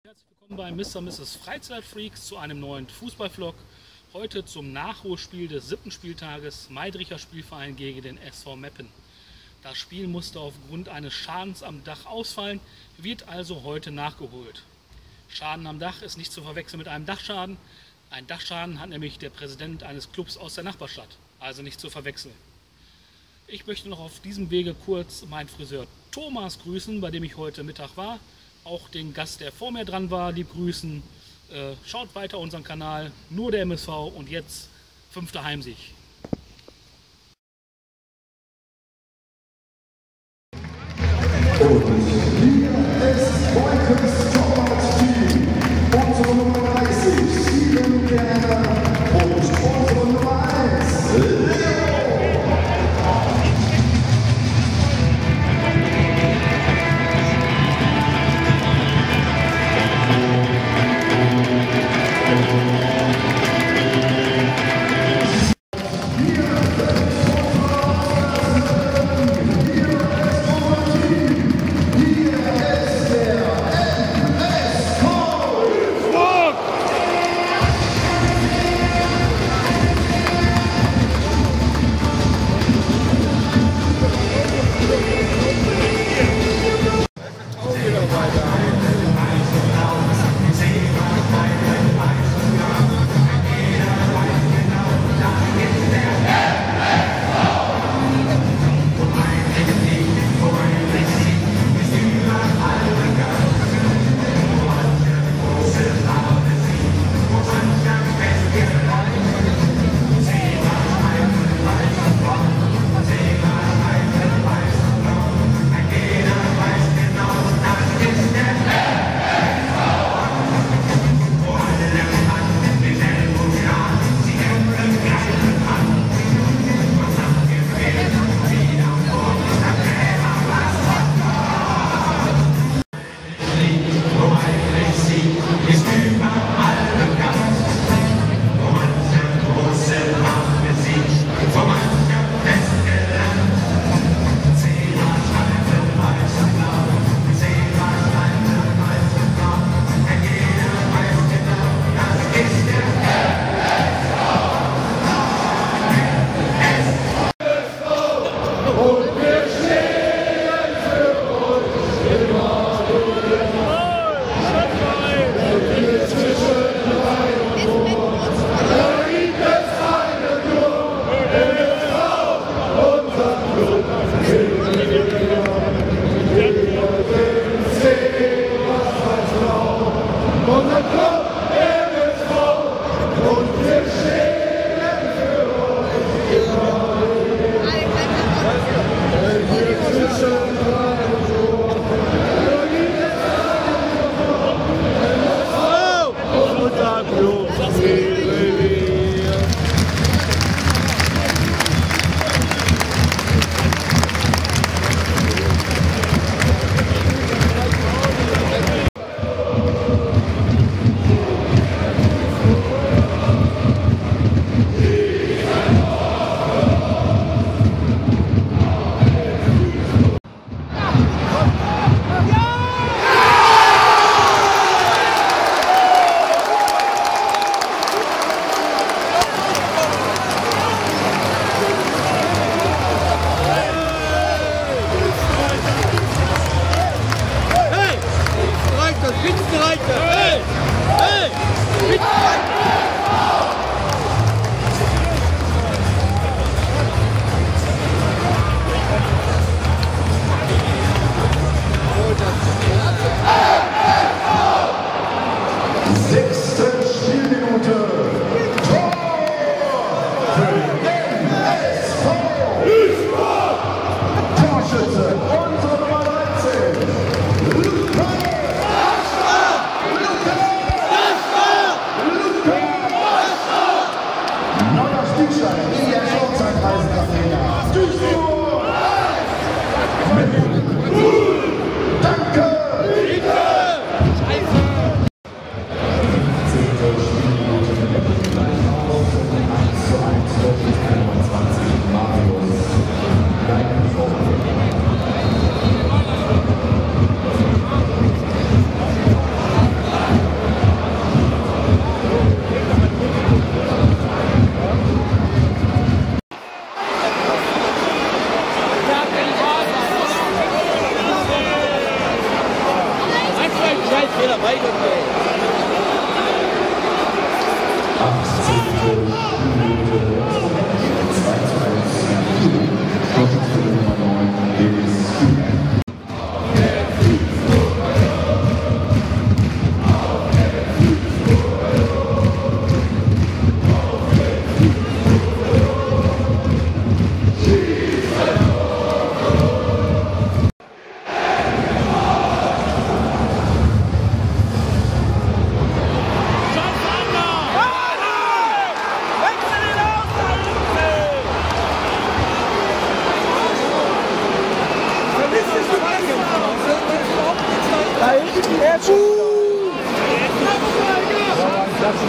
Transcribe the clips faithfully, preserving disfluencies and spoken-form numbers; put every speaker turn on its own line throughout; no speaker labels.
Herzlich willkommen bei Mister und Misses Freizeitfreaks zu einem neuen Fußballvlog. Heute zum Nachholspiel des siebten Spieltages Maidricher Spielverein gegen den S V Meppen. Das Spiel musste aufgrund eines Schadens am Dach ausfallen, wird also heute nachgeholt. Schaden am Dach ist nicht zu verwechseln mit einem Dachschaden. Ein Dachschaden hat nämlich der Präsident eines Clubs aus der Nachbarstadt, also nicht zu verwechseln. Ich möchte noch auf diesem Wege kurz meinen Friseur Thomas grüßen, bei dem ich heute Mittag war. Auch den Gast, der vor mir dran war, lieb grüßen. Äh, schaut weiter unseren Kanal, nur der M S V und jetzt fünfter Heimsieg.
Und hier ist Wolkens Torwart-Team. Unsere Nummer dreißig, Steven Gerner. Und unsere Nummer eins, Leo. Yeah.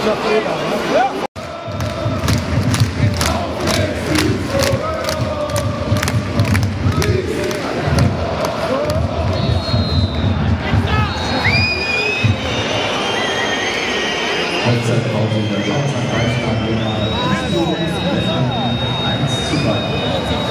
dieser Fehler. Ne? Ja.
Halbzeitpause in der Schatzanreichsarena. eins zu drei.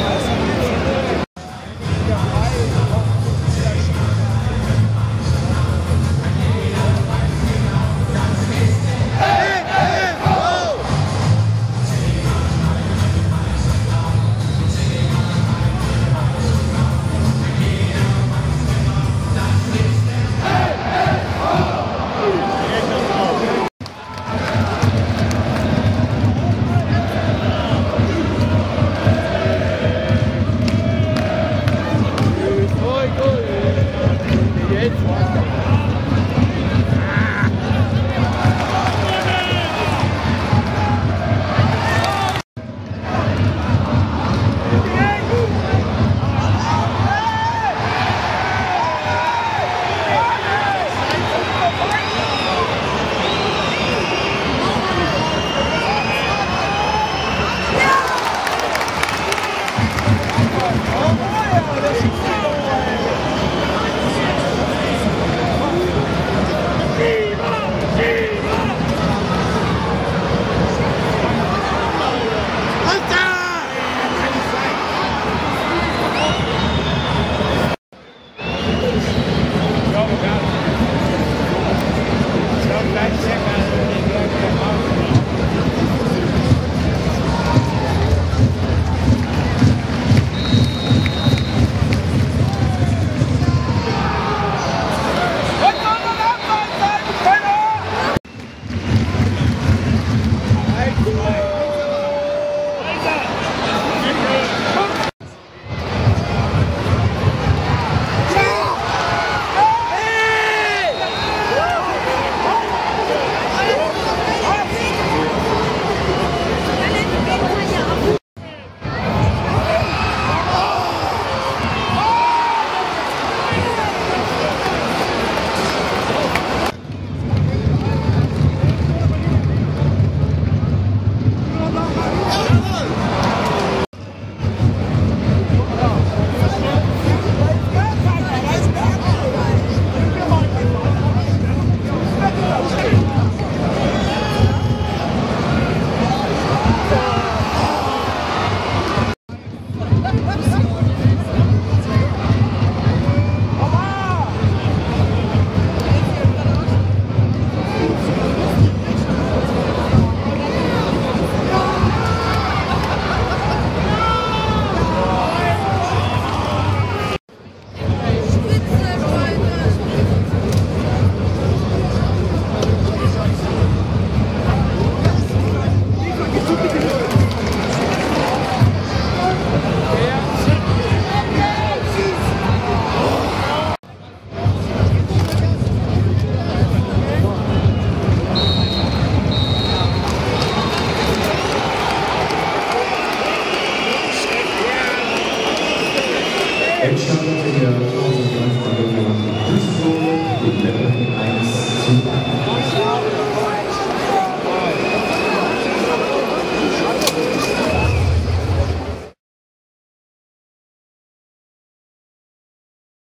Endstand in der Tausend Duisburg mit Meppen eins zu eins.